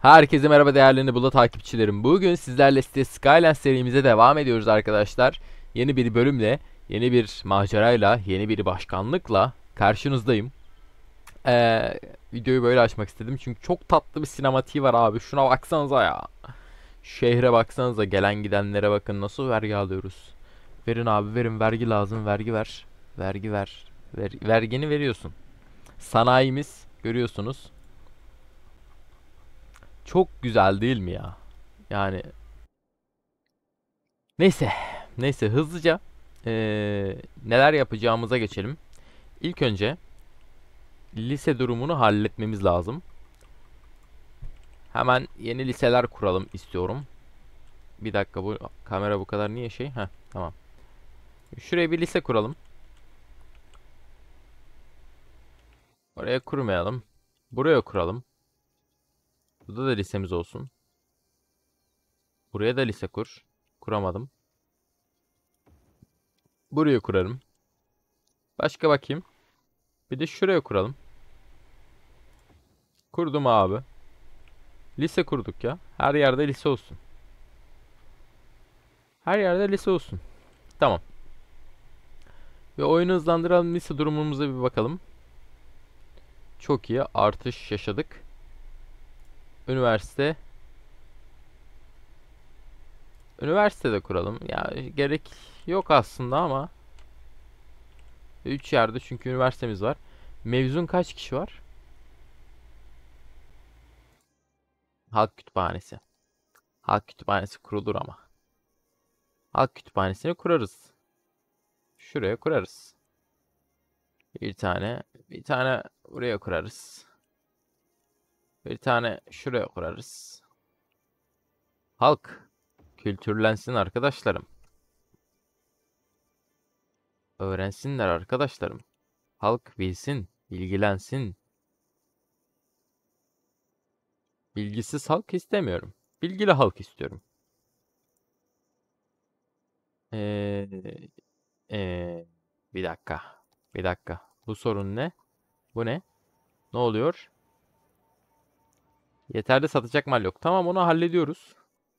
Herkese merhaba değerli Nebula takipçilerim. Bugün sizlerle Cities Skylines serimize devam ediyoruz arkadaşlar. Yeni bir bölümle, yeni bir macerayla, yeni bir başkanlıkla karşınızdayım. Videoyu böyle açmak istedim çünkü çok tatlı bir sinematiği var abi. Şuna baksanıza ya. Şehre baksanıza, gelen gidenlere bakın, nasıl vergi alıyoruz. Verin abi, verin, vergi lazım, vergi ver. Vergi ver. Vergini veriyorsun. Sanayimiz görüyorsunuz. Çok güzel değil mi ya? Yani neyse. Neyse, hızlıca neler yapacağımıza geçelim. İlk önce lise durumunu halletmemiz lazım. Hemen yeni liseler kuralım istiyorum. Bir dakika, bu kamera bu kadar niye şey? Heh, tamam. Şuraya bir lise kuralım. Oraya kurmayalım. Buraya kuralım. Burada da lisemiz olsun. Buraya da lise kur. Kuramadım. Buraya kurarım. Başka bakayım. Bir de şuraya kuralım. Kurdum abi. Lise kurduk ya. Her yerde lise olsun. Her yerde lise olsun. Tamam. Ve oyunu hızlandıralım. Lise durumumuza bir bakalım. Çok iyi. Artış yaşadık. Üniversite. Üniversitede kuralım. Ya gerek yok aslında ama 3 yerde çünkü üniversitemiz var. Mezun kaç kişi var? Halk kütüphanesi. Halk kütüphanesi kurulur ama. Halk kütüphanesini kurarız. Şuraya kurarız. Bir tane buraya kurarız. Bir tane şuraya kurarız. Halk kültürlensin arkadaşlarım. Öğrensinler arkadaşlarım. Halk bilsin, bilgilensin. Bilgisiz halk istemiyorum. Bilgili halk istiyorum. Ee, bir dakika. Bir dakika. Bu sorun ne? Bu ne? Ne oluyor? Yeterli satacak mal yok. Tamam, onu hallediyoruz.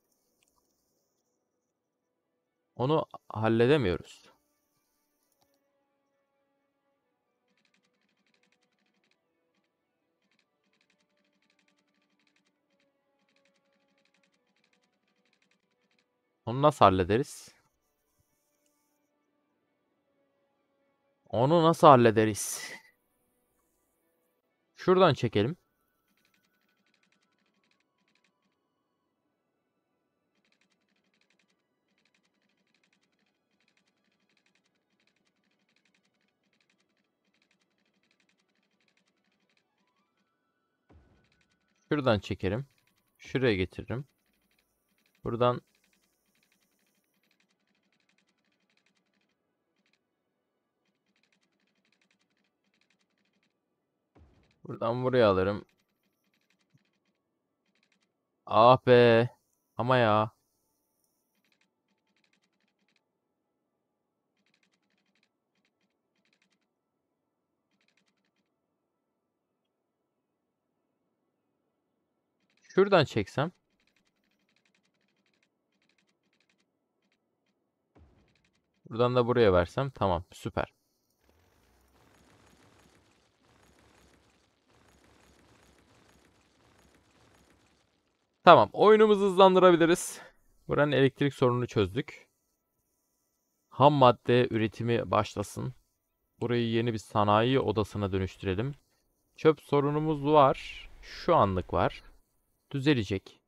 Onu halledemiyoruz. Onu nasıl hallederiz? Onu nasıl hallederiz? Şuradan çekelim. Şuradan çekerim. Şuraya getiririm. Buradan buradan buraya alırım. Ah be. Ama ya. Şuradan çeksem. Buradan da buraya versem. Tamam. Süper. Tamam. Oyunumuzu hızlandırabiliriz. Buranın elektrik sorununu çözdük. Ham madde üretimi başlasın. Burayı yeni bir sanayi odasına dönüştürelim. Çöp sorunumuz var. Şu anlık var. Düzelecek.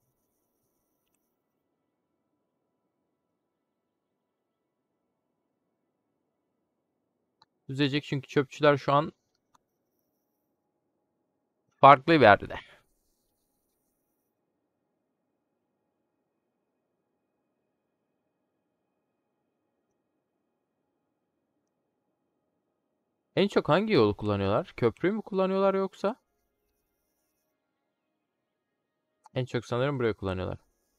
Düzelecek çünkü çöpçüler şu an farklı bir yerde. En çok hangi yolu kullanıyorlar? Köprüyü mü kullanıyorlar yoksa? En çok sanırım burayı kullanıyorlar.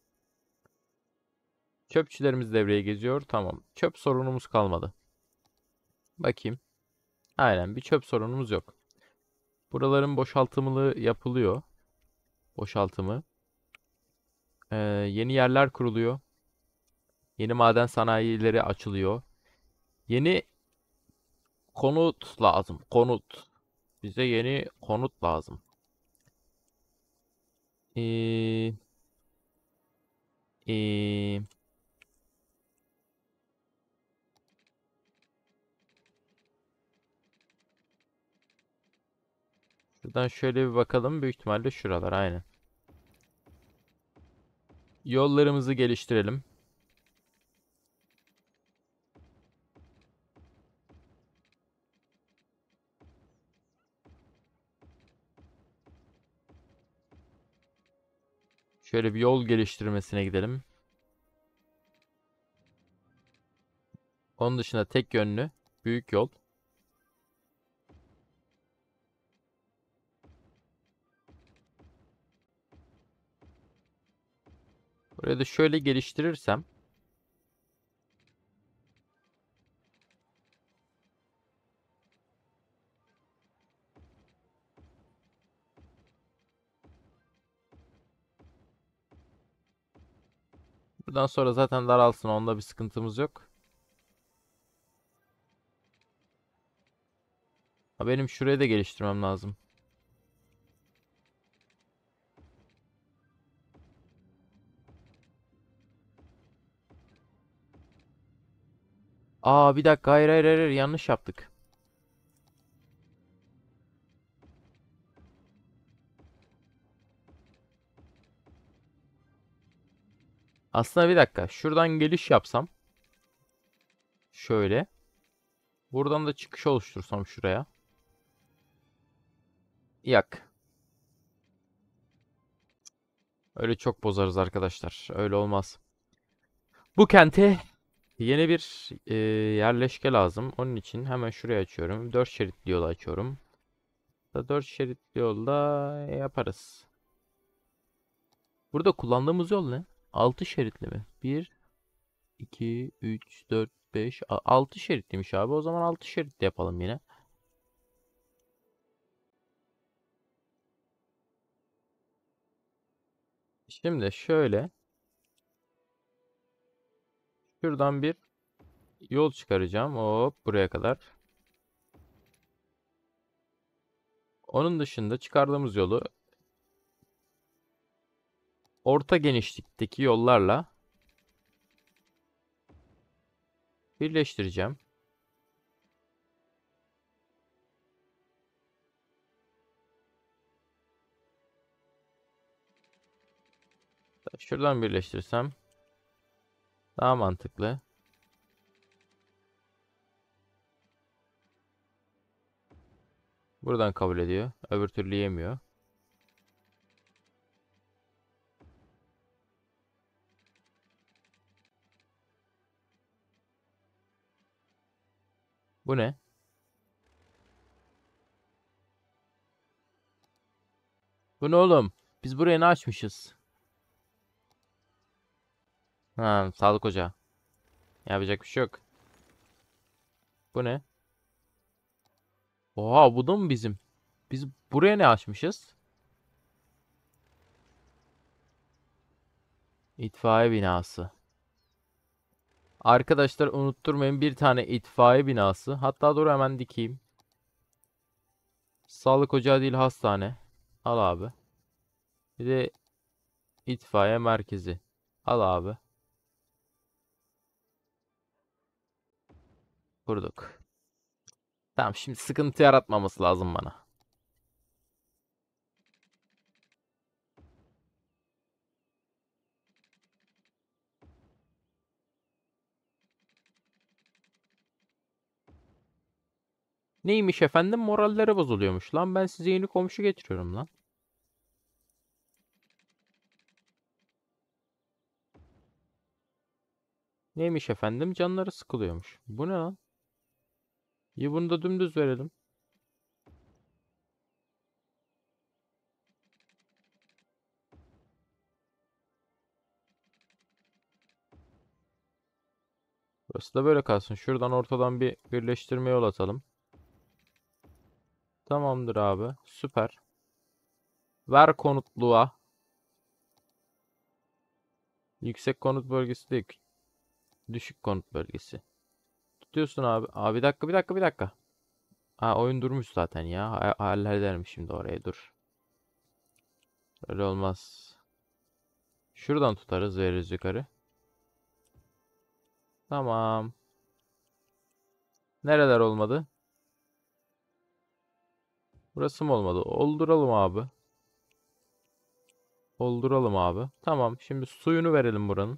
Çöpçülerimiz devreye geziyor. Tamam. Çöp sorunumuz kalmadı. Bakayım. Aynen, bir çöp sorunumuz yok. Buraların boşaltımı yapılıyor. boşaltımı. Yeni yerler kuruluyor. Yeni maden sanayileri açılıyor. Yeni konut lazım. Konut. Bize yeni konut lazım. Ee, ee, Şuradan şöyle bir bakalım. Büyük ihtimalle şuralar aynen. Yollarımızı geliştirelim. Şöyle bir yol geliştirmesine gidelim. Onun dışında tek yönlü büyük yol. Burayı da şöyle geliştirirsem buradan sonra zaten daralsın. Onda bir sıkıntımız yok. Ha, benim şurayı da geliştirmem lazım. Aa, bir dakika, hayır hayır hayır, yanlış yaptık. Aslında bir dakika, şuradan geliş yapsam şöyle, buradan da çıkış oluştursam şuraya. Yak. Öyle çok bozarız arkadaşlar. Öyle olmaz. Bu kente yeni bir yerleşke lazım. Onun için hemen şuraya açıyorum. 4 şeritli yolu açıyorum. 4 şeritli yolda yaparız. Burada kullandığımız yol ne? 6 şeritli mi? 1, 2, 3, 4, 5, 6 şeritliymiş abi. O zaman 6 şeritli yapalım yine. Şimdi şöyle şuradan bir yol çıkaracağım. Hop, buraya kadar. Onun dışında çıkardığımız yolu orta genişlikteki yollarla birleştireceğim. Şuradan birleştirsem daha mantıklı. Buradan kabul ediyor. Öbür türlü yemiyor. Bu ne? Bu ne oğlum? Biz buraya ne açmışız? Ha, sağlık ocağı. Yapacak bir şey yok. Bu ne? Oha, bu da mı bizim? Biz buraya ne açmışız? İtfaiye binası. Arkadaşlar unutturmayın, bir tane itfaiye binası. Hatta dur hemen dikeyim. Sağlık ocağı değil, hastane. Al abi. Bir de itfaiye merkezi. Al abi. Kurduk. Tamam, şimdi sıkıntı yaratmaması lazım bana. Neymiş efendim? Moralleri bozuluyormuş lan. Ben size yeni komşu getiriyorum lan. Neymiş efendim? Canları sıkılıyormuş. Bu ne lan? İyi, bunu da dümdüz verelim. Burası da böyle kalsın. Şuradan ortadan bir birleştirme yol atalım. Tamamdır abi. Süper. Ver konutluğa. Yüksek konut bölgesi değil. Düşük konut bölgesi. Tutuyorsun abi. Abi bir dakika bir dakika bir dakika. Ha oyun durmuş zaten ya. Hallederim şimdi orayı dur. Öyle olmaz. Şuradan tutarız veririz yukarı. Tamam. Nereler olmadı? Burası mı olmadı? Olduralım abi. Olduralım abi. Tamam. Şimdi suyunu verelim buranın.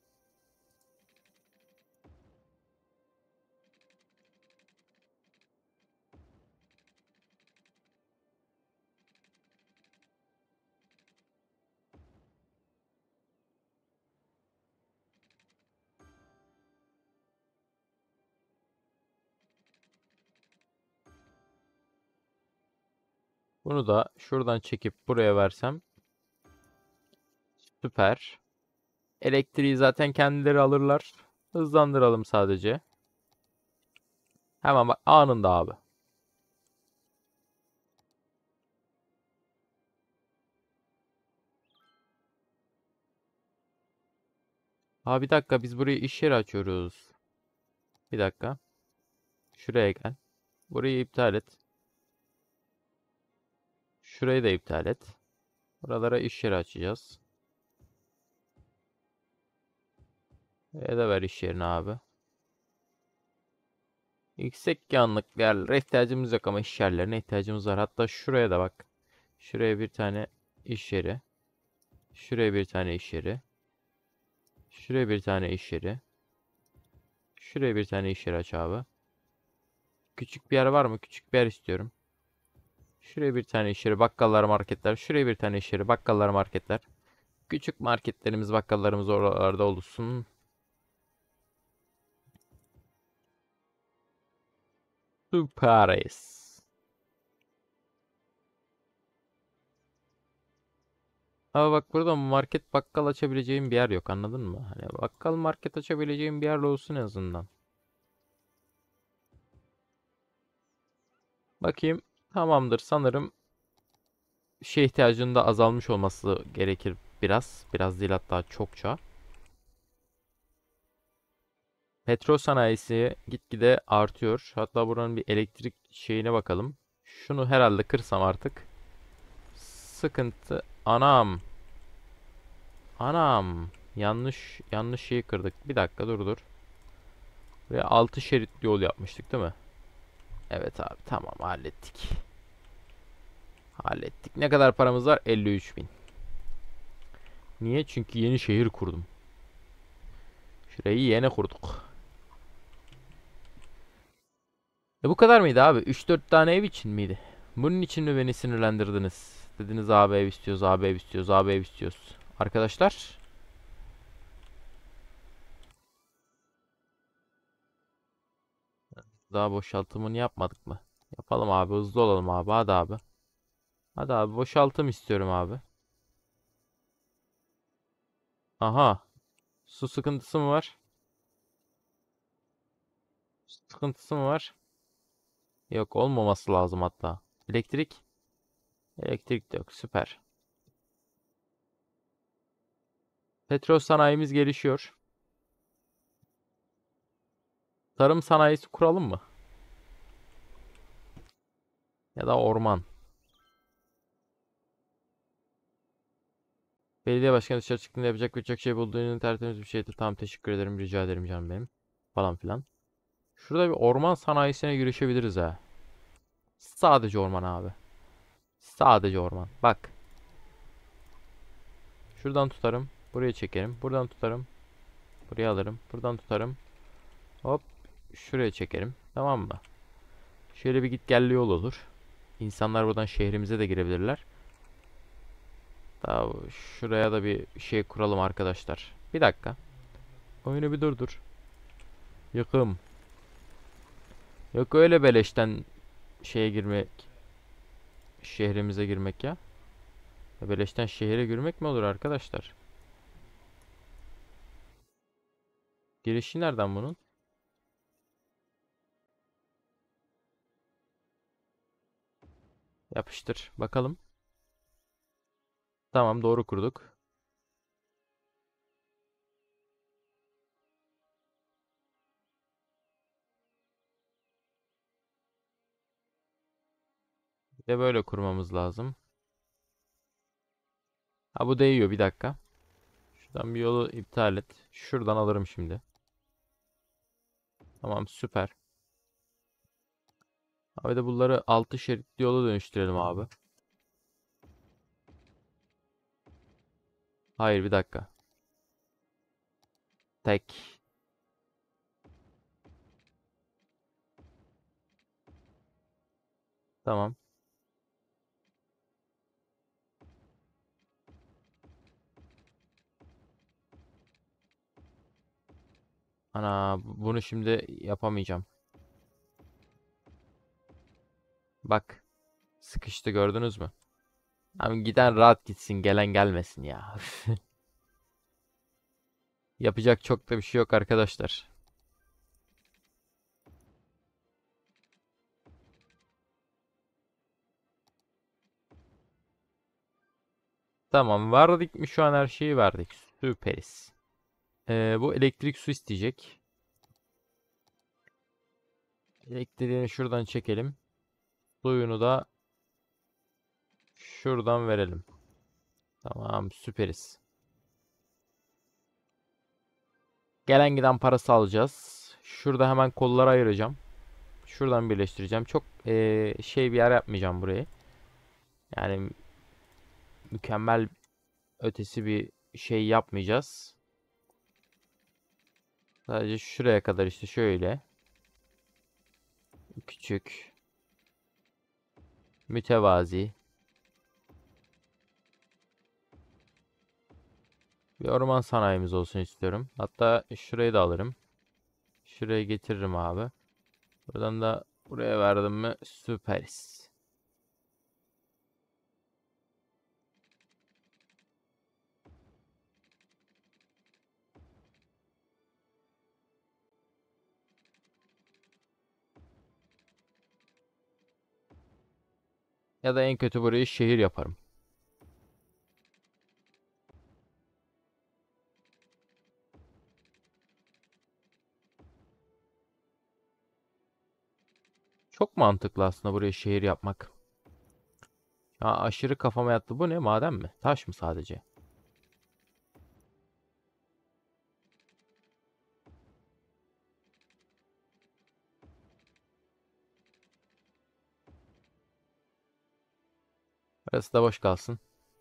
Bunu da şuradan çekip buraya versem süper. Elektriği zaten kendileri alırlar. Hızlandıralım sadece. Hemen bak anında abi. Abi bir dakika biz burayı iş yeri açıyoruz. Bir dakika. Şuraya gel. Burayı iptal et. Şurayı da iptal et. Buralara iş yeri açacağız. Da ver iş yerini abi. Yüksek yanlık yerlere ihtiyacımız yok ama iş yerlerine ihtiyacımız var. Hatta şuraya da bak. Şuraya bir tane iş yeri. Şuraya bir tane iş yeri. Şuraya bir tane iş yeri. Şuraya bir tane iş yeri aç abi. Küçük bir yer var mı? Küçük bir yer istiyorum. Şuraya bir tane iş yeri. Bakkallar, marketler. Şuraya bir tane iş yeri. Bakkallar, marketler. Küçük marketlerimiz, bakkallarımız oralarda olsun. Süperiz. Ama bak burada market bakkal açabileceğim bir yer yok anladın mı? Hani bakkal market açabileceğim bir yer olsun en azından. Bakayım. Tamamdır sanırım şey ihtiyacının da azalmış olması gerekir biraz. Biraz değil hatta çokça. Petrol sanayisi gitgide artıyor. Hatta buranın bir elektrik şeyine bakalım. Şunu herhalde kırsam artık. Sıkıntı. Anam. Anam. Yanlış şeyi kırdık. Bir dakika dur. Ve 6 şeritli yol yapmıştık değil mi? Evet abi tamam hallettik. Hallettik. Ne kadar paramız var? 53 bin. Niye? Çünkü yeni şehir kurdum. Şurayı yeni kurduk. Bu kadar mıydı abi? 3-4 tane ev için miydi? Bunun için mi beni sinirlendirdiniz? Dediniz abi ev istiyoruz, abi ev istiyoruz, abi ev istiyoruz. Arkadaşlar, daha boşaltımını yapmadık mı? Yapalım abi, hızlı olalım abi. Hadi abi. Hadi abi, boşaltım istiyorum abi. Aha, su sıkıntısı mı var? Su sıkıntısı mı var? Yok, olmaması lazım hatta. Elektrik? Elektrik de yok, süper. Petrol sanayimiz gelişiyor. Tarım sanayisi kuralım mı? Ya da orman. Belediye başkanı dışarı çıktığında yapacak birçok şey bulduğunu tertemiz bir şeydi. Tamam teşekkür ederim rica ederim canım benim. Falan filan. Şurada bir orman sanayisine girişebiliriz ha. Sadece orman abi. Sadece orman. Bak. Şuradan tutarım. Buraya çekerim. Buradan tutarım. Buraya alırım. Buradan tutarım. Hop. Şuraya çekerim. Tamam mı? Şöyle bir git gelli yol olur. İnsanlar buradan şehrimize de girebilirler. Daha şuraya da bir şey kuralım arkadaşlar. Bir dakika. Oyunu bir durdur. Yıkım. Yok öyle beleşten şeye girmek. Şehrimize girmek ya. Beleşten şehre girmek mi olur arkadaşlar? Girişi nereden bunun? Yapıştır. Bakalım. Tamam doğru kurduk. de böyle kurmamız lazım. Ha bu değiyor bir dakika. Şuradan bir yolu iptal et. Şuradan alırım şimdi. Tamam süper. Abi de bunları 6 şeritli yola dönüştürelim abi. Hayır bir dakika. Tek. Tamam. Ana bunu şimdi yapamayacağım. Bak. Sıkıştı gördünüz mü? Abi giden rahat gitsin, gelen gelmesin ya. Yapacak çok da bir şey yok arkadaşlar. Tamam verdik mi şu an her şeyi verdik. Süperiz. Bu elektrik su isteyecek. Elektriğini şuradan çekelim. Suyunu da şuradan verelim. Tamam süperiz. Gelen giden parası alacağız. Şurada hemen kolları ayıracağım. Şuradan birleştireceğim. Çok şey bir yer yapmayacağım burayı. Yani mükemmel ötesi bir şey yapmayacağız. Sadece şuraya kadar işte şöyle. Küçük. Mütevazi. Bir orman sanayimiz olsun istiyorum. Hatta şurayı da alırım. Şuraya getiririm abi. Buradan da buraya verdim mi süperiz. Ya da en kötü burayı şehir yaparım. Çok mantıklı aslında burayı şehir yapmak. Ha, aşırı kafama yattı. Bu ne? Maden mi? Taş mı sadece? Burası da boş kalsın.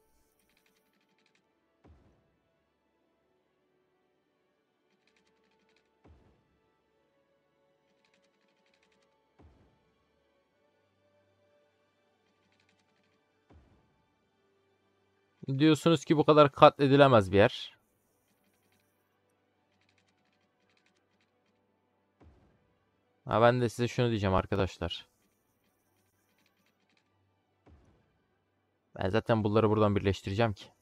Diyorsunuz ki bu kadar katledilemez bir yer. Ha, ben de size şunu diyeceğim arkadaşlar. Ben zaten bunları buradan birleştireceğim ki.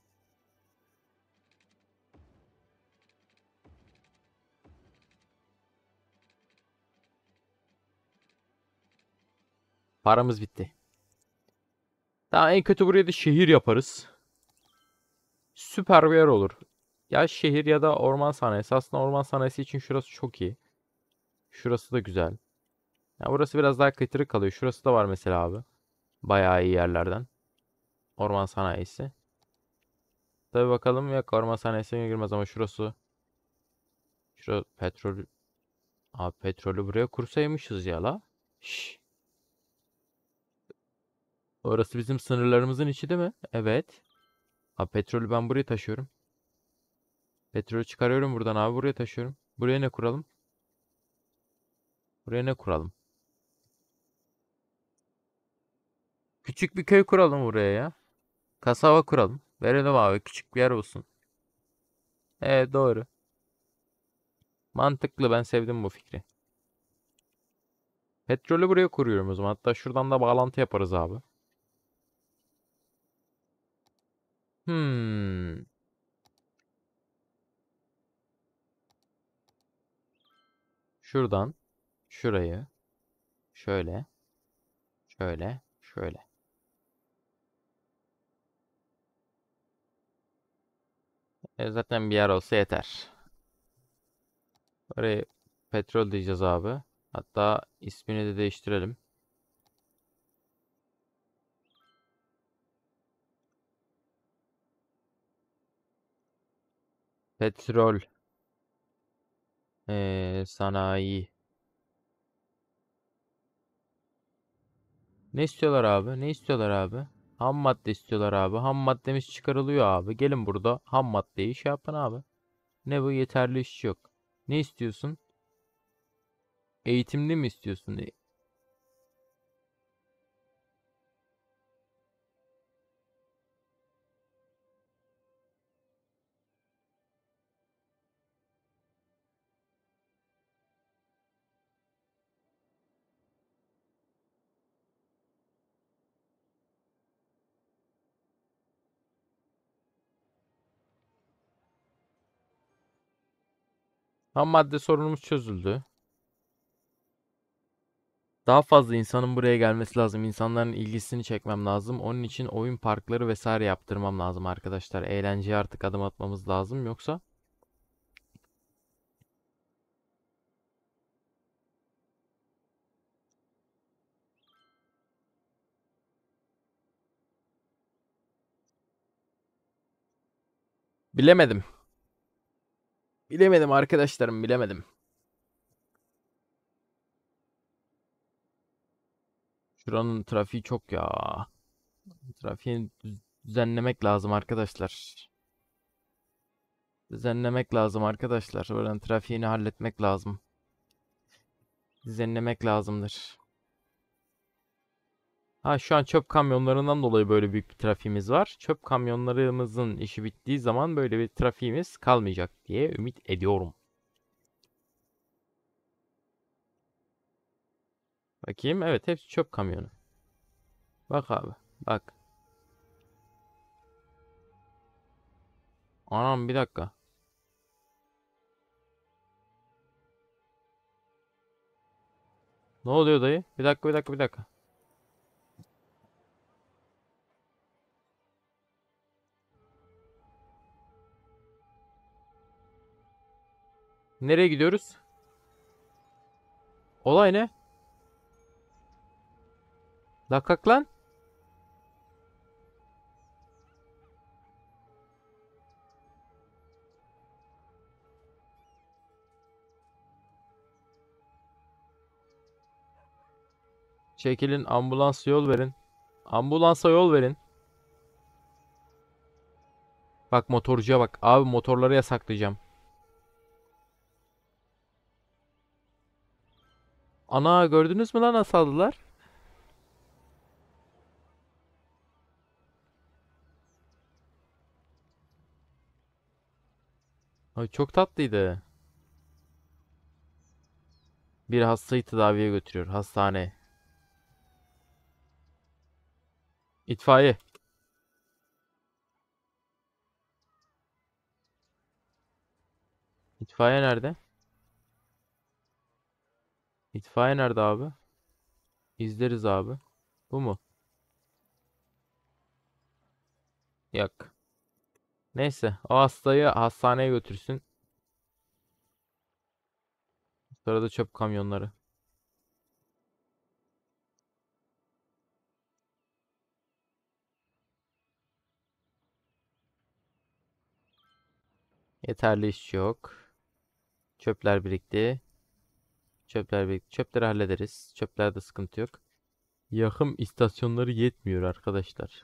Paramız bitti. Daha en kötü buraya da şehir yaparız. Süper bir yer olur. Ya şehir ya da orman sanayisi. Aslında orman sanayisi için şurası çok iyi. Şurası da güzel. Ya burası biraz daha kıtırık kalıyor. Şurası da var mesela abi. Bayağı iyi yerlerden. Orman sanayisi. Tabi bakalım yok orman sanayisine girmez ama şurası. Şurası petrol. Abi petrolü buraya kursaymışız ya la. Şş. Orası bizim sınırlarımızın içi değil mi? Evet. Abi petrolü ben buraya taşıyorum. Petrolü çıkarıyorum buradan abi buraya taşıyorum. Buraya ne kuralım? Buraya ne kuralım? Küçük bir köy kuralım buraya ya. Kasaba kuralım. Verelim abi küçük bir yer olsun. Evet doğru. Mantıklı ben sevdim bu fikri. Petrolü buraya kuruyorum o zaman. Hatta şuradan da bağlantı yaparız abi. Hmm. Şuradan şurayı şöyle şöyle şöyle. Zaten bir yer olsa yeter. Oraya petrol diyeceğiz abi. Hatta ismini de değiştirelim. Petrol. Sanayi. Ne istiyorlar abi? Ne istiyorlar abi? Ham madde istiyorlar abi. Ham maddemiz çıkarılıyor abi. Gelin burada ham maddeyi şey yapın abi. Ne bu? Yeterli işçi yok. Ne istiyorsun? Eğitimli mi istiyorsun? Ham madde sorunumuz çözüldü. Daha fazla insanın buraya gelmesi lazım. İnsanların ilgisini çekmem lazım. Onun için oyun parkları vesaire yaptırmam lazım arkadaşlar. Eğlenceye artık adım atmamız lazım. Yoksa bilemedim. Bilemedim arkadaşlarım, bilemedim. Şuranın trafiği çok ya. Trafiği düzenlemek lazım arkadaşlar. Düzenlemek lazım arkadaşlar. Buranın trafiğini halletmek lazım. Düzenlemek lazımdır. Ha, şu an çöp kamyonlarından dolayı böyle büyük bir trafiğimiz var. Çöp kamyonlarımızın işi bittiği zaman böyle bir trafiğimiz kalmayacak diye ümit ediyorum. Bakayım, evet, hepsi çöp kamyonu. Bak abi, bak. Anam, bir dakika. Ne oluyor dayı? Bir dakika, bir dakika, bir dakika. Nereye gidiyoruz? Olay ne? La kalk lan. Çekilin, ambulans yol verin. Ambulansa yol verin. Bak, motorcuya bak. Abi, motorları yasaklayacağım. Ana, gördünüz mü lan nasıl aldılar? Ay, çok tatlıydı. Bir hastayı tedaviye götürüyor. Hastane. İtfaiye. İtfaiye nerede? İtfaiye nerede abi? İzleriz abi. Bu mu? Yok. Neyse. O hastayı hastaneye götürsün. Sırada çöp kamyonları. Yeterli işçi yok. Çöpler birikti. Çöpler birikti. Çöpleri hallederiz. Çöplerde sıkıntı yok. Yakım istasyonları yetmiyor arkadaşlar.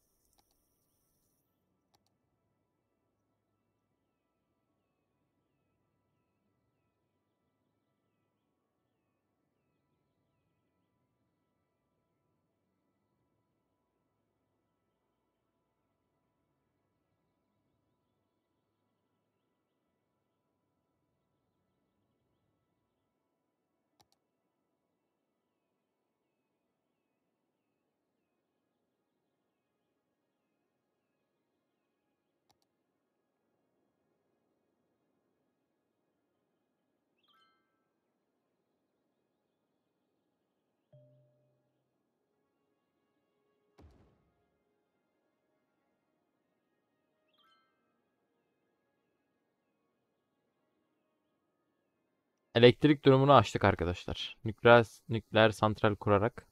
Elektrik durumunu açtık arkadaşlar. Nükleer santral kurarak.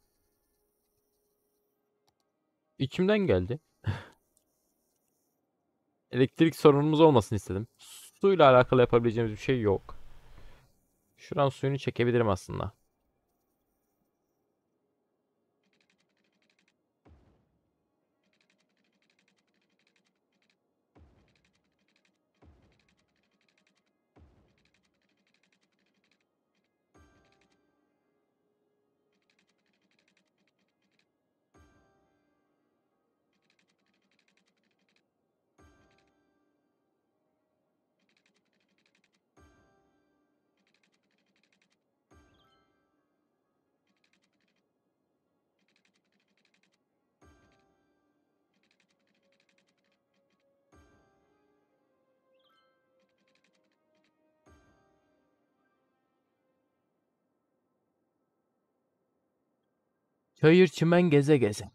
İçimden geldi. Elektrik sorunumuz olmasın istedim. suyla alakalı yapabileceğimiz bir şey yok. Şuran suyunu çekebilirim aslında. Çayır çimen geze geze.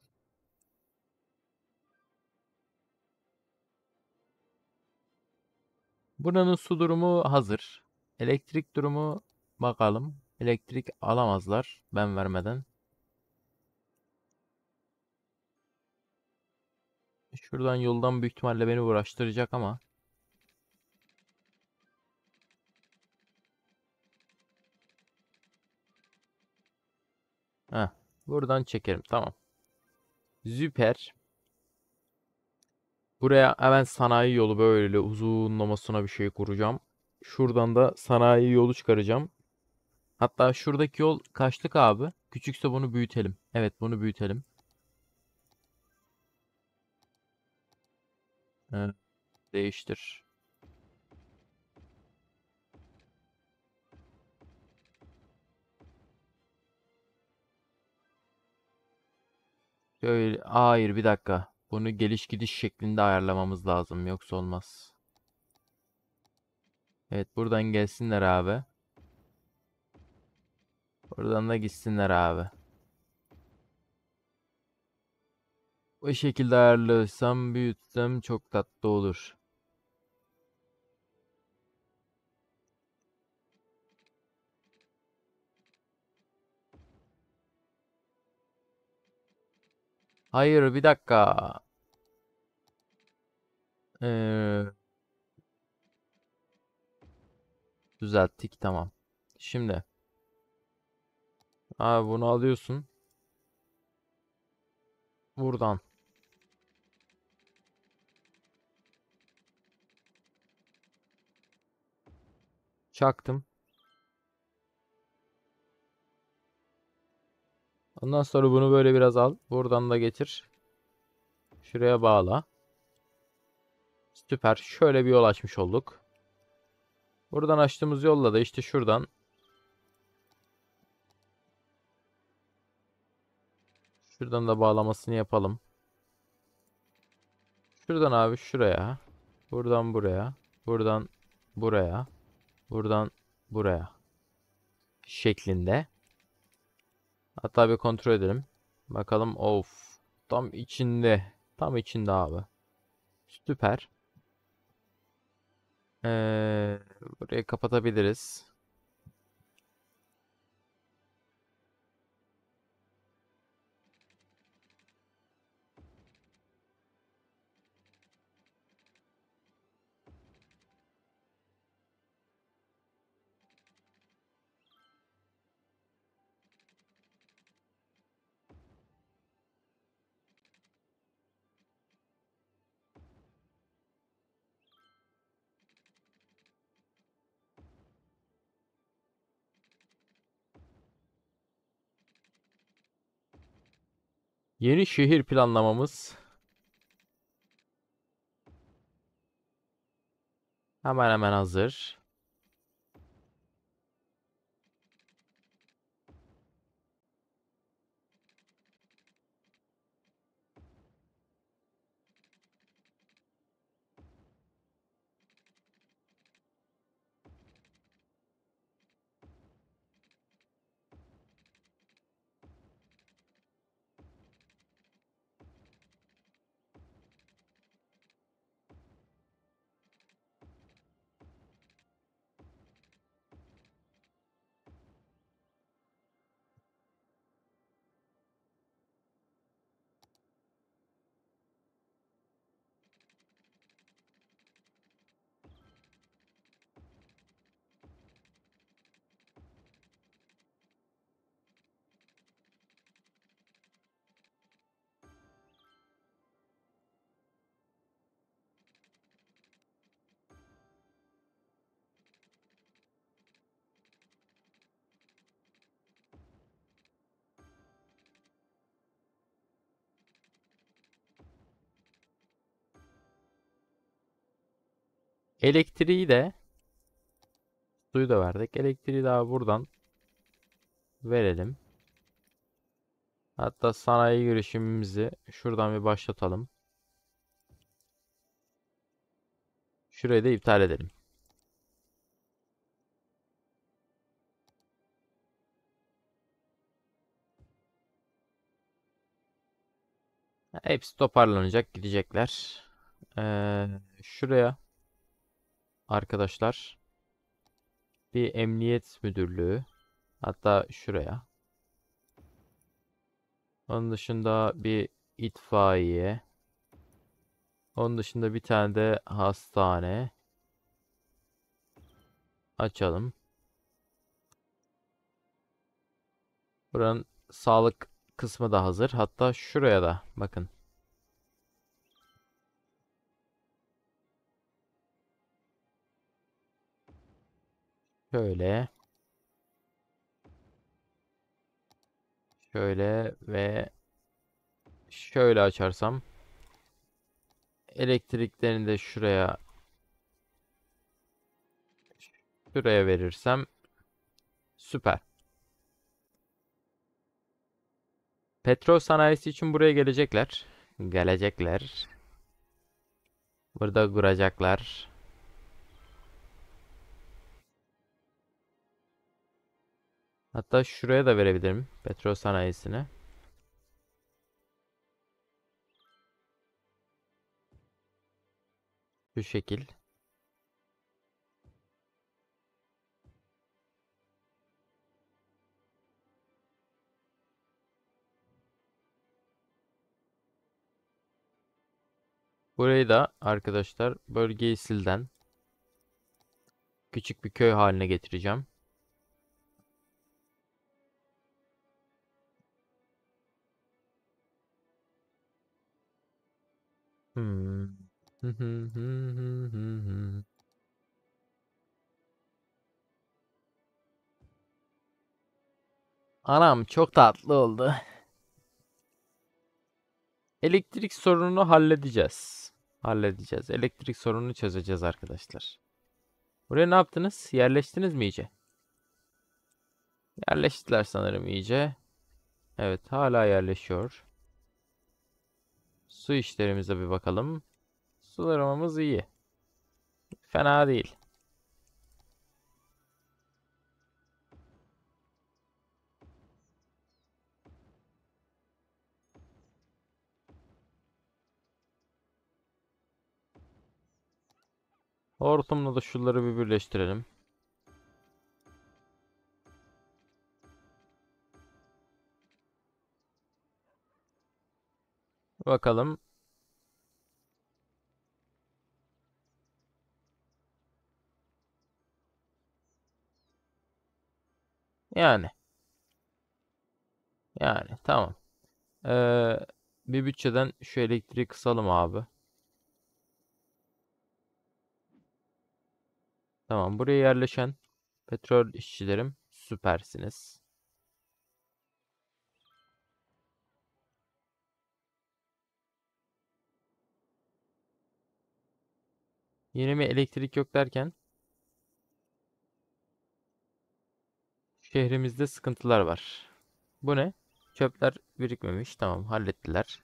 Buranın su durumu hazır. Elektrik durumu bakalım. Elektrik alamazlar ben vermeden. Şuradan yoldan büyük ihtimalle beni uğraştıracak ama. Heh, buradan çekerim. Tamam. Süper. Buraya hemen sanayi yolu böyle uzunlamasına bir şey kuracağım. Şuradan da sanayi yolu çıkaracağım. Hatta şuradaki yol kaçlık abi? Küçükse bunu büyütelim. Evet, bunu büyütelim. Evet, değiştir. Şöyle, hayır bir dakika. Bunu geliş gidiş şeklinde ayarlamamız lazım. Yoksa olmaz. Evet, buradan gelsinler abi. Buradan da gitsinler abi. Bu şekilde ayarlarsam, büyütsem çok tatlı olur. Hayır bir dakika. Ee, düzelttik tamam. Şimdi abi bunu alıyorsun. Buradan çaktım. Ondan sonra bunu böyle biraz al. Buradan da getir. Şuraya bağla. Süper. Şöyle bir yol açmış olduk. Buradan açtığımız yolla da işte şuradan da bağlamasını yapalım. Şuradan abi şuraya. Buradan buraya. Buradan buraya. Buradan buraya. Şeklinde. Hatta bir kontrol edelim. Bakalım. Of. Tam içinde. Tam içinde abi. Süper. Burayı kapatabiliriz. Yeni şehir planlamamız hemen hemen hazır. Elektriği de suyu da verdik. Elektriği daha buradan verelim. Hatta sanayi girişimimizi şuradan bir başlatalım. Şurayı da iptal edelim. Hepsi toparlanacak, gidecekler. Şuraya arkadaşlar bir emniyet müdürlüğü, hatta şuraya. Onun dışında bir itfaiye. Onun dışında bir tane de hastane açalım. Buranın sağlık kısmı da hazır. Hatta şuraya da bakın. Şöyle, şöyle ve şöyle açarsam, elektriklerini de şuraya verirsem süper. Petrol sanayisi için buraya gelecekler. Gelecekler. Burada kuracaklar. Hatta şuraya da verebilirim petrol sanayisine. Şu şekil. Burayı da arkadaşlar bölgeyi silden küçük bir köy haline getireceğim. Hmm. Anam çok tatlı oldu. Elektrik sorununu halledeceğiz. Halledeceğiz. Elektrik sorununu çözeceğiz arkadaşlar. Buraya ne yaptınız? Yerleştiniz mi iyice? Yerleştiler sanırım iyice. Evet, hala yerleşiyor. Su işlerimize bir bakalım. Sularımız iyi. Fena değil. Hortumla da şunları bir birleştirelim. Bakalım. Yani. Yani tamam. Ee, bir bütçeden şu elektriği kısalım abi. Tamam. Buraya yerleşen petrol işçilerim süpersiniz. Yeni mi elektrik yok derken şehrimizde sıkıntılar var. Bu ne? Çöpler birikmemiş. Tamam, hallettiler.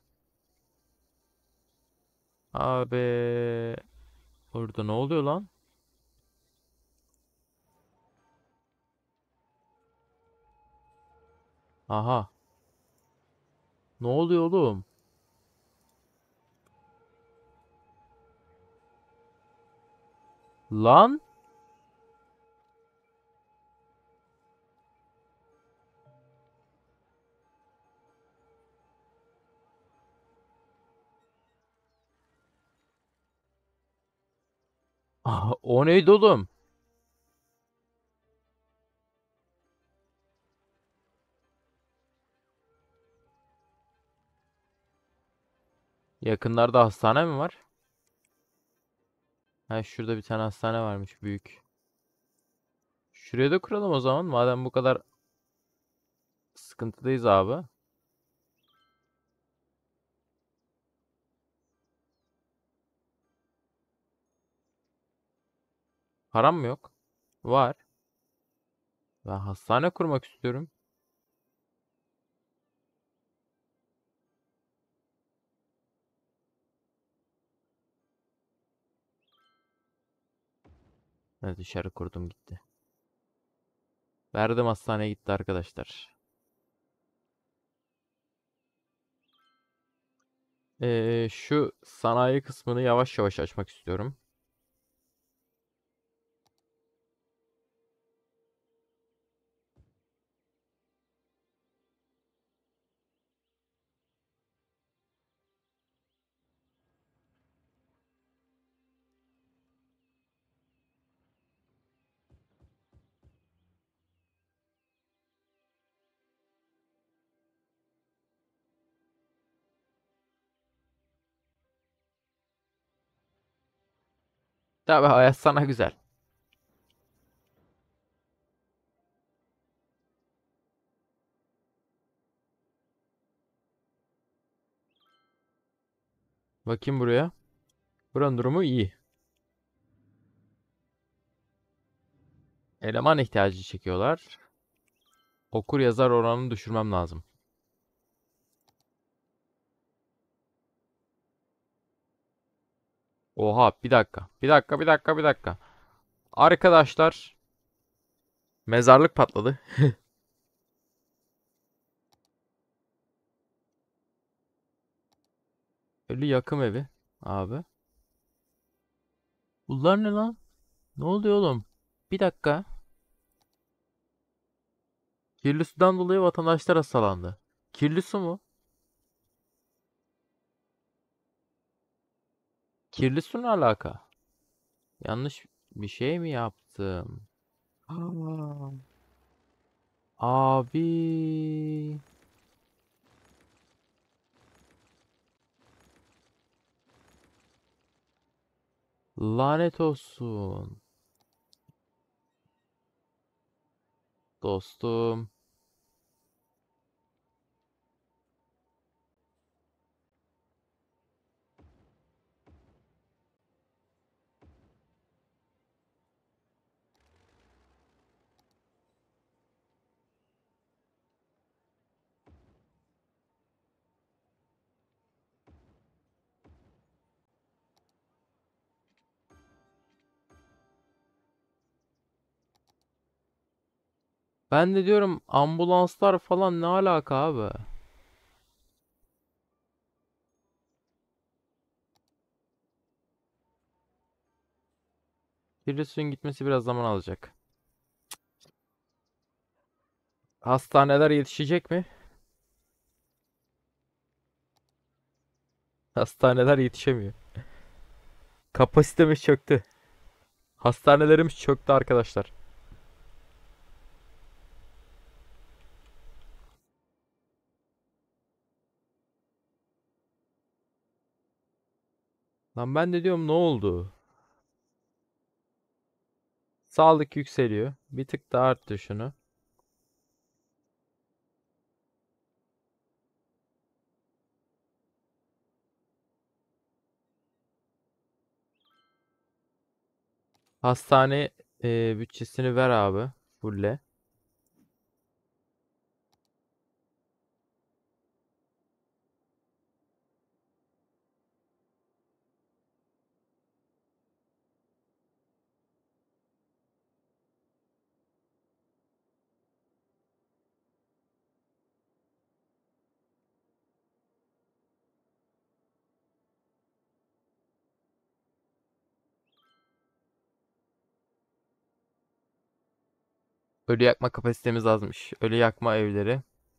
Abi orada ne oluyor lan? Aha. Ne oluyor oğlum? Lan? Ah, o neydi oğlum? Yakınlarda hastane mi var? Ha, şurada bir tane hastane varmış, büyük. Şuraya da kuralım o zaman. Madem bu kadar sıkıntıdayız abi. Param mı yok? Var. Ben hastane kurmak istiyorum. Evet, dışarı kurdum gitti. Verdim, hastaneye gitti arkadaşlar. Şu sanayi kısmını yavaş yavaş açmak istiyorum. Tabii hayat sana güzel. Bakayım buraya. Buranın durumu iyi. Eleman ihtiyacı çekiyorlar. Okur yazar oranını düşürmem lazım. Oha, bir dakika. Bir dakika, bir dakika, bir dakika. Arkadaşlar, mezarlık patladı. Ölü yakım evi. Abi. Bunlar ne lan? Ne oluyor oğlum? Bir dakika. Kirli sudan dolayı vatandaşlar hastalandı. Kirli su mu? Kirli su ne alaka? Yanlış bir şey mi yaptım? Aa, abi. Lanet olsun. Dostum. Ben de diyorum, ambulanslar falan ne alaka abi? Kirli suyun gitmesi biraz zaman alacak. Hastaneler yetişecek mi? Hastaneler yetişemiyor. Kapasitemiz çöktü. Hastanelerimiz çöktü arkadaşlar. Lan ben de diyorum, ne oldu? Sağlık yükseliyor. Bir tık daha arttır şunu. Hastane bütçesini ver abi. Fulle. Ölü yakma kapasitemiz azmış. Ölü yakma evleri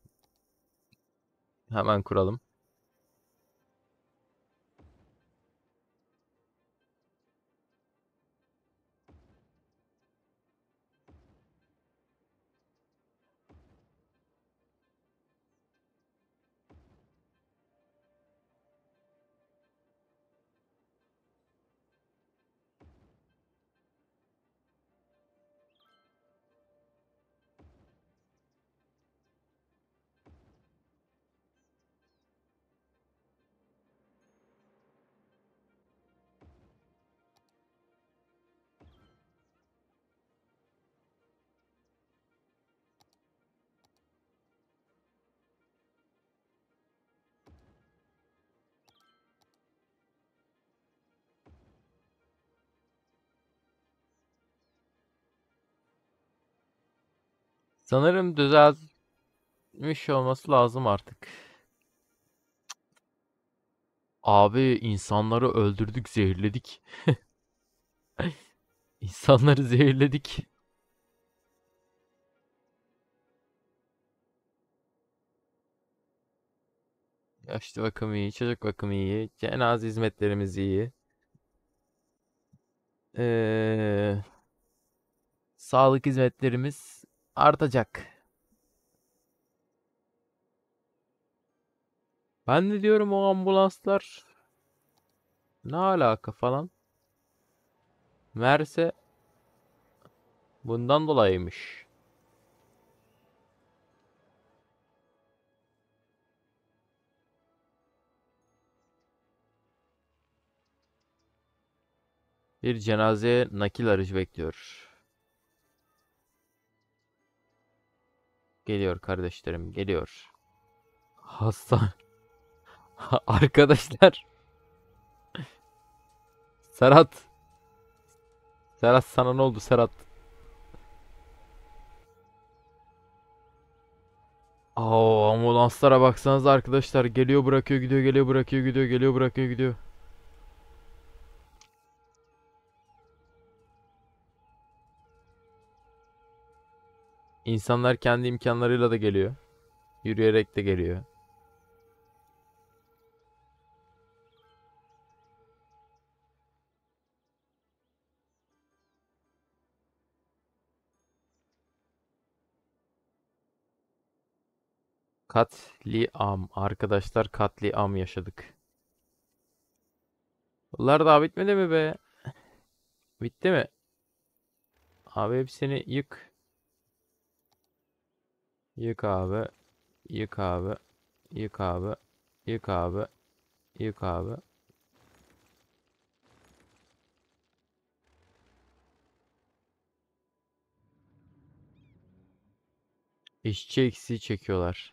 hemen kuralım. Sanırım düzeltmiş olması lazım artık. Abi insanları öldürdük, zehirledik. İnsanları zehirledik. Yaşlı bakımı iyi, çocuk bakımı iyi, cenaze hizmetlerimiz iyi. Ee, Sağlık hizmetlerimiz artacak. Ben de diyorum o ambulanslar ne alaka falan. Meğerse bundan dolayıymış. Bir cenazeye nakil aracı bekliyor. Geliyor kardeşlerim, geliyor. Hasta. Arkadaşlar. Serhat. Serhat sana ne oldu Serhat? Aa, ambulanslara baksanız arkadaşlar. Geliyor bırakıyor gidiyor, geliyor bırakıyor gidiyor, geliyor bırakıyor gidiyor. İnsanlar kendi imkanlarıyla da geliyor. Yürüyerek de geliyor. Katliam. Arkadaşlar katliam yaşadık. Bunlar daha bitmedi mi be? Bitti mi? Abi hepsini yık. Yık abi. Yık abi. Yık abi. Yık abi. Yık abi. İşçi eksiği çekiyorlar.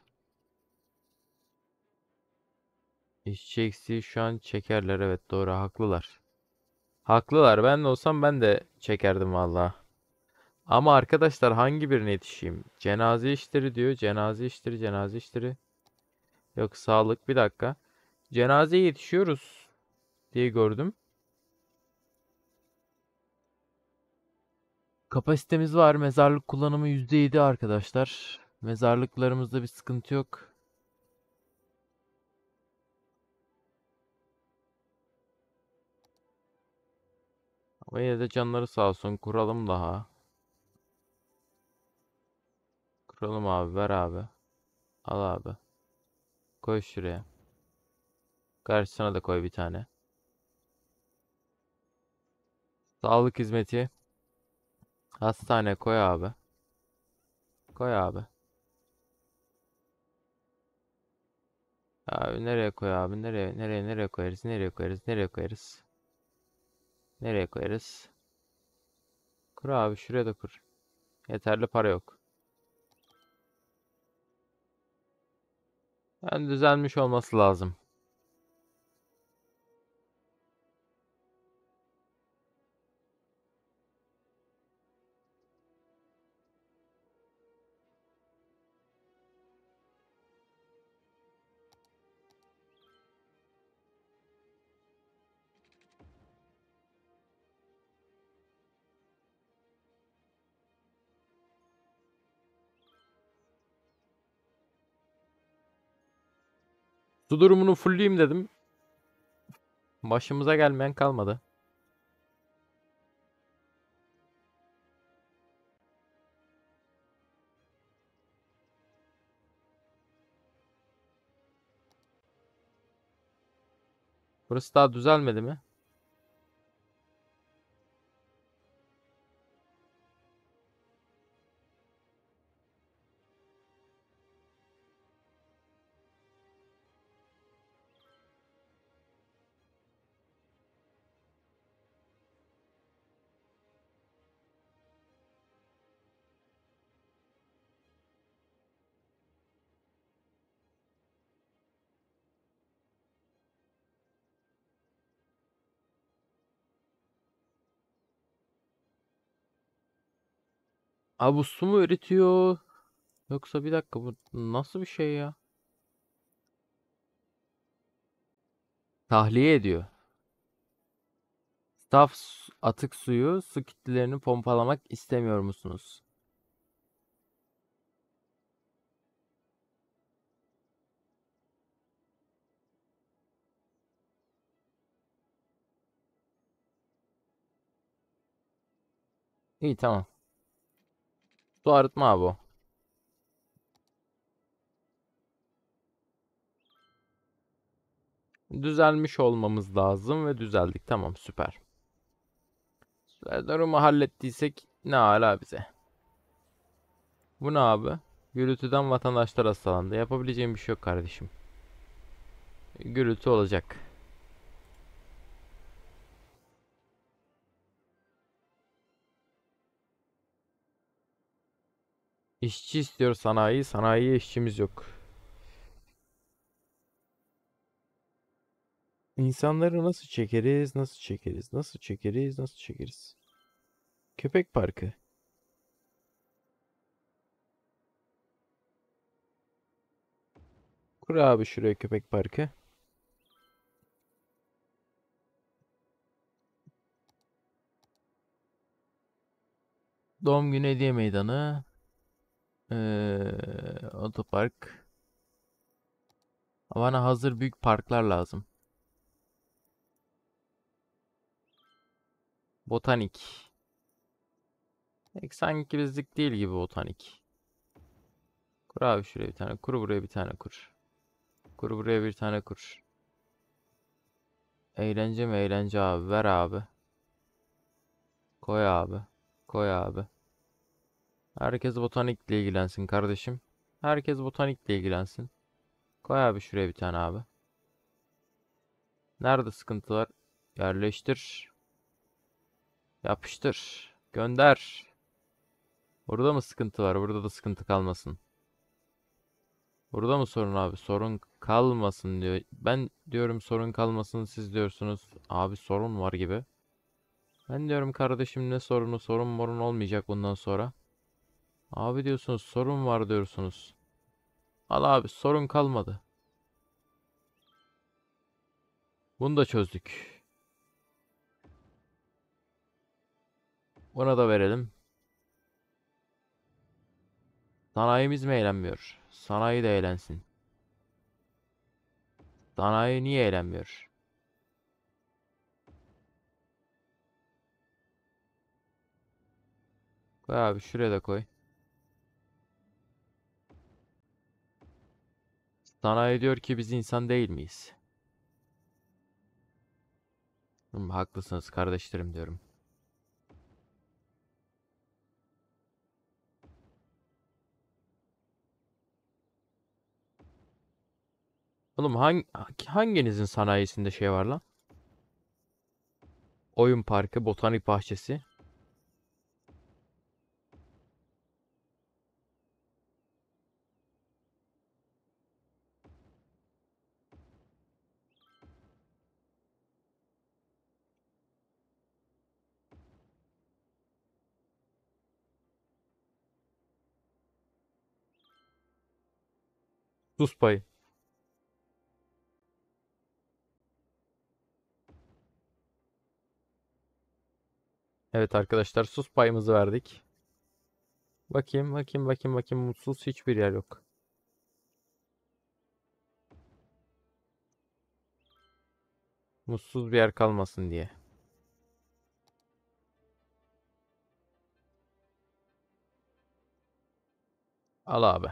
İşçi eksiği şu an çekerler. Evet doğru haklılar. Haklılar. Ben de olsam ben de çekerdim valla. Ama arkadaşlar hangi birine yetişeyim? Cenaze işleri diyor. Cenaze işleri, cenaze işleri. Yok sağlık. Bir dakika. Cenazeye yetişiyoruz diye gördüm. Kapasitemiz var. Mezarlık kullanımı %7 arkadaşlar. Mezarlıklarımızda bir sıkıntı yok. Ama yine de canları sağ olsun. Kuralım daha. Kuralım abi. Ver abi. Al abi. Koy şuraya. Karşısına da koy bir tane. Sağlık hizmeti. Hastane koy abi. Koy abi. Abi nereye koy abi? Nereye koyarız? Nereye koyarız? Nereye koyarız? Nereye koyarız? Kur abi şuraya da kur. Yeterli para yok. Yani düzelmiş olması lazım. Su durumunu fullleyeyim dedim. Başımıza gelmeyen kalmadı. Burası daha düzelmedi mi? Abi bu su mu eritiyor? Yoksa bir dakika, bu nasıl bir şey ya? Tahliye ediyor. Atık suyu su kütlelerini pompalamak istemiyor musunuz? İyi, tamam. Su arıtma abi o. Düzelmiş olmamız lazım ve düzeldik. Tamam, süper. Durumu hallettiysek ne ala bize. Bu ne abi? Gürültüden vatandaşlar hastalandı. Yapabileceğim bir şey yok kardeşim. Gürültü olacak. İşçi istiyor sanayi. Sanayiye işçimiz yok. İnsanları nasıl çekeriz? Nasıl çekeriz? Nasıl çekeriz? Nasıl çekeriz? Köpek parkı. Kur abi şuraya köpek parkı. Doğum günü hediye meydanı. Otopark. Bana hazır büyük parklar lazım. Botanik. Pek sanki bizlik değil gibi botanik. Kur abi şuraya bir tane. Kur buraya bir tane kur. Kur buraya bir tane kur. Eğlence mi eğlence abi? Ver abi. Koy abi. Koy abi. Herkes botanikle ilgilensin kardeşim. Herkes botanikle ilgilensin. Koy abi şuraya bir tane abi. Nerede sıkıntı var? Yerleştir. Yapıştır. Gönder. Burada mı sıkıntı var? Burada da sıkıntı kalmasın. Burada mı sorun abi? Sorun kalmasın diyor. Ben diyorum sorun kalmasın. Siz diyorsunuz abi sorun var gibi. Ben diyorum kardeşim ne sorunu? Sorun morun olmayacak bundan sonra. Abi diyorsunuz sorun var diyorsunuz. Al abi, sorun kalmadı. Bunu da çözdük. Buna da verelim. Sanayimiz mi eğlenmiyor? Sanayi de eğlensin. Sanayi niye eğlenmiyor? Koy abi şuraya da koy. Sanayi diyor ki biz insan değil miyiz? Haklısınız kardeşlerim diyorum. Oğlum hanginizin sanayisinde şey var lan? Oyun parkı, botanik bahçesi. Sus payı. Evet arkadaşlar, sus payımızı verdik. Bakayım bakayım bakayım bakayım, mutsuz hiçbir yer yok. Mutsuz bir yer kalmasın diye. Al abi.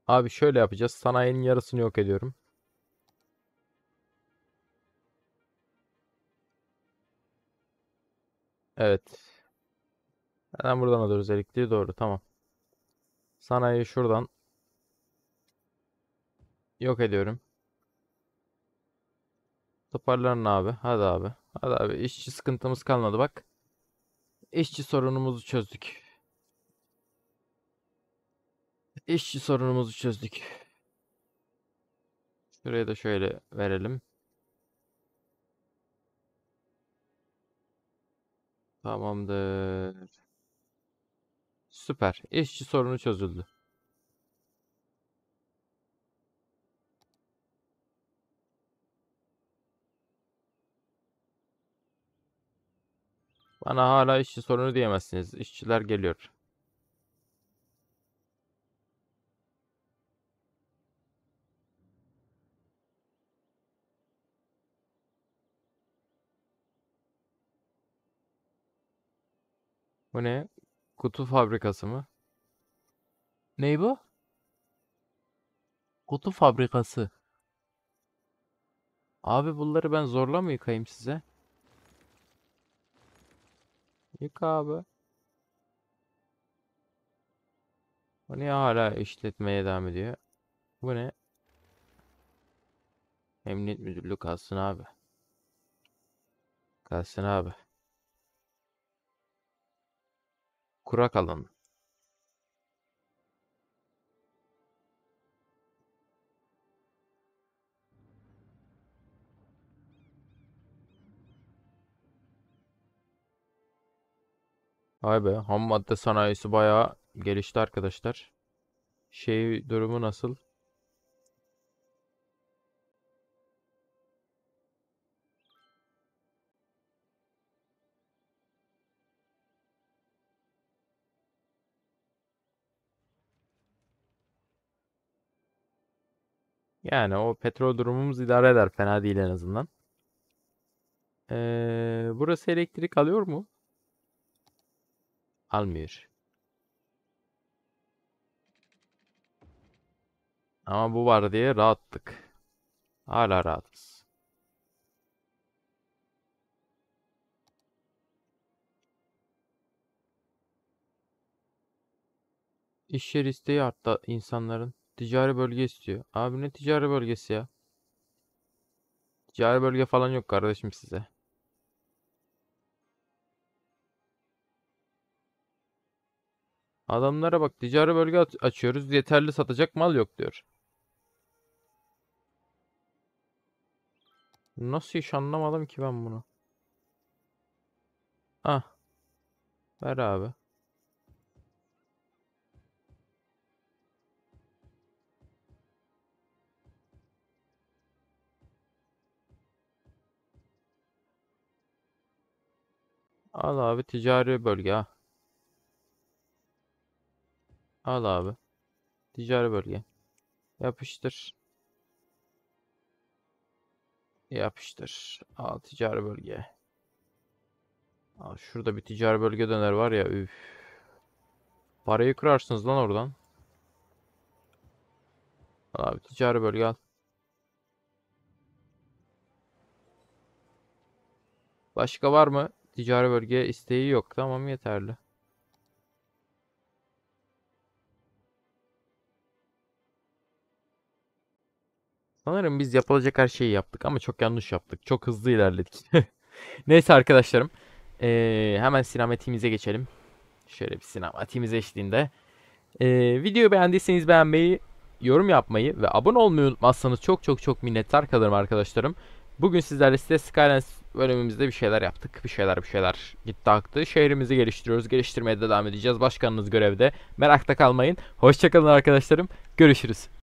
Abi şöyle yapacağız. Sanayinin yarısını yok ediyorum. Evet. Hemen buradan alıyoruz elektriği. Doğru. Tamam. Sanayiyi şuradan yok ediyorum. Toparlanın abi. Hadi abi. Hadi abi. İşçi sıkıntımız kalmadı bak. İşçi sorunumuzu çözdük. İşçi sorunumuzu çözdük. Şuraya da şöyle verelim. Tamamdır. Süper. İşçi sorunu çözüldü. Bana hala işçi sorunu diyemezsiniz. İşçiler geliyor. Bu ne? Kutu fabrikası mı? Ney bu? Kutu fabrikası. Abi bunları ben zorla mı yıkayayım size? Yıka abi. Bu niye hala işletmeye devam ediyor? Bu ne? Emniyet müdürlüğü kalsın abi. Kalsın abi. Kurak alan. Vay be. Ham madde sanayisi bayağı gelişti arkadaşlar. Şey durumu nasıl? Yani o petrol durumumuz idare eder. Fena değil en azından. Burası elektrik alıyor mu? Almıyor. Ama bu var diye rahattık. Hala rahatız. İş yeri isteği arttı insanların. Ticari bölge istiyor. Abi ne ticari bölgesi ya? Ticari bölge falan yok kardeşim size. Adamlara bak ticari bölge açıyoruz. Yeterli satacak mal yok diyor. Nasıl iş anlamadım ki ben bunu. Ah ver abi. Al abi ticari bölge ha. Al abi. Ticari bölge. Yapıştır. Yapıştır. Al ticari bölge. Al şurada bir ticari bölge döner var ya. Üf. Parayı kırarsınız lan oradan. Al abi ticari bölge al. Başka var mı? Ticari bölge isteği yok. Tamam yeterli. Sanırım biz yapılacak her şeyi yaptık ama çok yanlış yaptık. Çok hızlı ilerledik. Neyse arkadaşlarım. Hemen sinematiğimize geçelim. Şöyle bir sinematiğimize eşliğinde. Videoyu beğendiyseniz beğenmeyi, yorum yapmayı ve abone olmayı unutmazsanız çok çok çok minnettar kalırım arkadaşlarım. Bugün sizlerle Cities Skylines bölümümüzde bir şeyler yaptık. Bir şeyler gitti aktı. Şehrimizi geliştiriyoruz. Geliştirmeye de devam edeceğiz. Başkanınız görevde. Merakta kalmayın. Hoşçakalın arkadaşlarım. Görüşürüz.